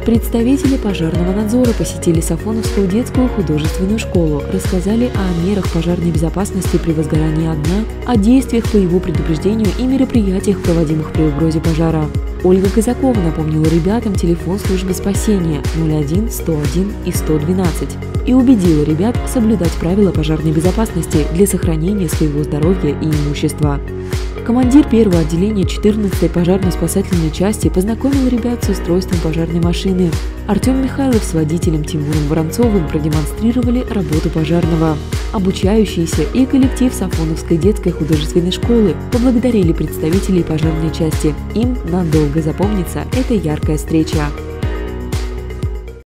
Представители пожарного надзора посетили Сафоновскую детскую художественную школу, рассказали о мерах пожарной безопасности при возгорании огня, о действиях по его предупреждению и мероприятиях, проводимых при угрозе пожара. Ольга Казакова напомнила ребятам телефон службы спасения 01 101 и 112 и убедила ребят соблюдать правила пожарной безопасности для сохранения своего здоровья и имущества. Командир первого отделения 14-й пожарно-спасательной части познакомил ребят с устройством пожарной машины. Артем Михайлов с водителем Тимуром Воронцовым продемонстрировали работу пожарного. Обучающиеся и коллектив Сафоновской детской художественной школы поблагодарили представителей пожарной части. Им надолго запомнится эта яркая встреча.